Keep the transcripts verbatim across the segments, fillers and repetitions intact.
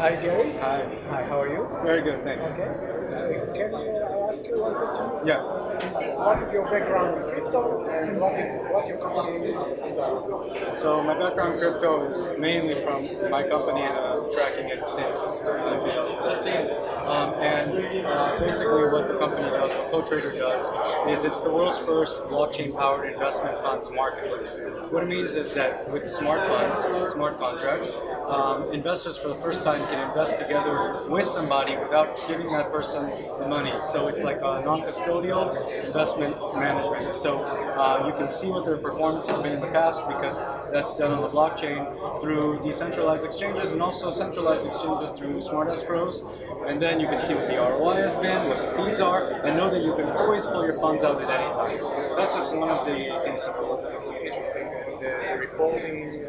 Hi, Gary. Hi. Hi, how are you? Very good, thanks. Okay. Uh, can uh, I ask you one question? Yeah. What is your background in crypto and what is what your company does? So my background in crypto is mainly from my company and uh, tracking it since uh, twenty thirteen. Um, and uh, basically what the company does, what CoTrader does, is it's the world's first blockchain-powered investment funds marketplace. What it means is that with smart funds, smart contracts, um, investors for the first time can invest together with somebody without giving that person the money. So it's like a non-custodial investment management. So uh, you can see what their performance has been in the past because that's done on the blockchain through decentralized exchanges and also centralized exchanges through smart escrows. And then you can see what the R O I has been, what the fees are, and know that you can always pull your funds out at any time. That's just one of the things that we're looking at. Interesting. The reporting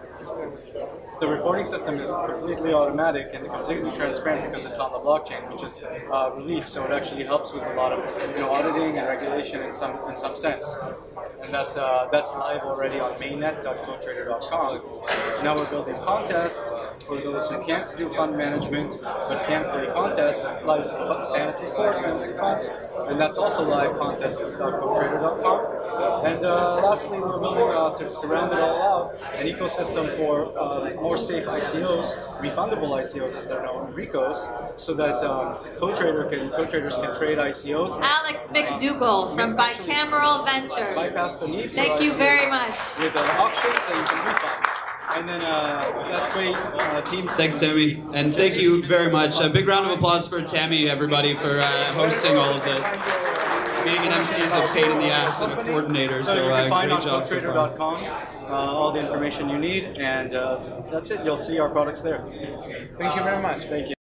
The reporting system is completely automatic and completely transparent because it's on the blockchain, which is uh, relief. So it actually helps with a lot of you know auditing and regulation in some in some sense. And that's uh, that's live already on mainnet dot co trader dot com. Now we're building contests for those who can't do fund management but can play contests like fantasy sports, fantasy funds, and that's also live contests dot co trader dot com. And uh, lastly, we're building uh, to, to round it all out an ecosystem for uh, more safe I C Os, refundable I C Os as they're known, R I C Os, so that um, CoTrader can CoTraders can trade I C Os. Alex McDougall from Bicameral Ventures. Bypass the need Thank for you I C Os very much. with uh, auctions that you can refund. And then uh, that great uh, team. Thanks, Tammy. And thank you very much. A big round of applause for Tammy, everybody, for uh, hosting all of this. Being an M C is a pain in the ass and a coordinator, So, so you uh, can find great on job co so trader far. dot com uh, all the information you need, and uh, that's it. You'll see our products there. Thank you very much. Thank you.